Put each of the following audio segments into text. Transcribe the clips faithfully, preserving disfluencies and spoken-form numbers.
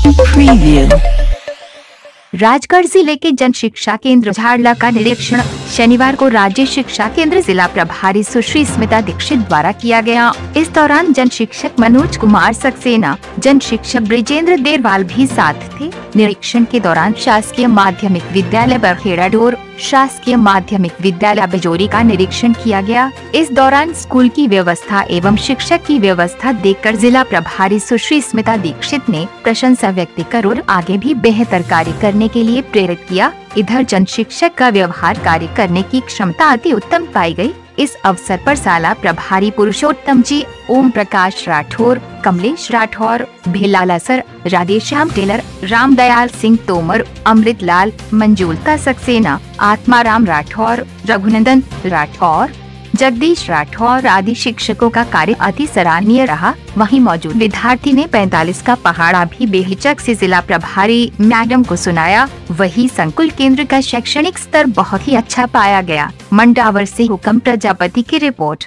Preview। Rajgarh जिले के जन शिक्षा केंद्र झाड़ला का निरीक्षण शनिवार को राज्य शिक्षा केंद्र जिला प्रभारी सुश्री स्मिता दीक्षित द्वारा किया गया। इस दौरान जन शिक्षक मनोज कुमार सक्सेना, जन शिक्षक ब्रिजेंद्र देरवाल भी साथ थे। निरीक्षण के दौरान शासकीय माध्यमिक विद्यालय बरखेड़ा डोर, शासकीय माध्यमिक विद्यालय बिजोरी का निरीक्षण किया गया। इस दौरान स्कूल की व्यवस्था एवं शिक्षक की व्यवस्था देखकर जिला प्रभारी सुश्री स्मिता दीक्षित ने प्रशंसा व्यक्त कर और आगे भी बेहतर कार्य करने के लिए प्रेरित किया। इधर जन शिक्षक का व्यवहार कार्य करने की क्षमता अति उत्तम पाई गई। इस अवसर पर शाला प्रभारी पुरुषोत्तम जी, ओम प्रकाश राठौर, कमलेश राठौर, भेलाला सर, राधेश्याम टेलर, रामदयाल सिंह तोमर, अमृत लाल, मंजूलता सक्सेना, आत्माराम राठौर, रघुनंदन राठौर, जगदीश राठौर आदि शिक्षकों का कार्य अति सराहनीय रहा। वहीं मौजूद विद्यार्थी ने पैंतालीस का पहाड़ा भी बेहिचक से जिला प्रभारी मैडम को सुनाया। वही संकुल केंद्र का शैक्षणिक स्तर बहुत ही अच्छा पाया गया। मंडावर से हुकम प्रजापति की रिपोर्ट।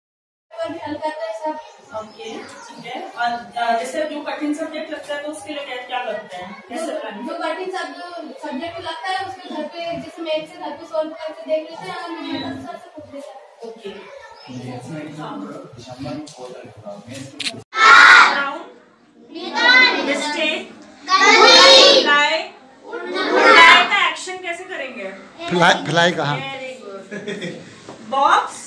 जैसे जो कठिन सब्जेक्ट लगता है तो उसके लिए क्या करते हैं? जो कठिन सब्जेक्ट लगता है उसके घर पे जैसे मैथ से घर पे सॉल्व करके देख लेते हैं, हम सर से पूछ लेते हैं। ओके। मिस्टेक, फ्लाई, फ्लाई का एक्शन कैसे करेंगे? फ्लाई फ्लाई कहाँ? Very good. Box,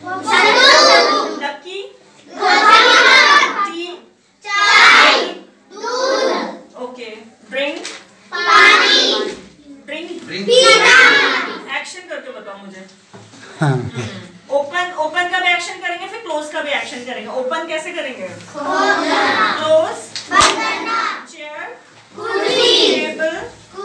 lucky, tea, चाय, दूध। ओके। ड्रिंक, पानी, ड्रिंक, एक्शन करके बताओ मुझे। ओपन, ओपन का भी एक्शन करेंगे, फिर क्लोज का भी एक्शन करेंगे। ओपन कैसे करेंगे? क्लोज, चेयर, टेबल,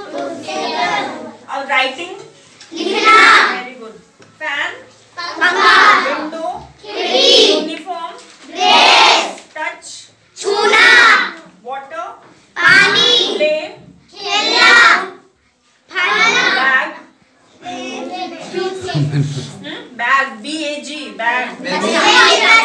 और writing, very good. Fan, window, uniform, touch, छूना, वाटर, पानी, प्ले, खेलना, bag, bag, B A G, bag.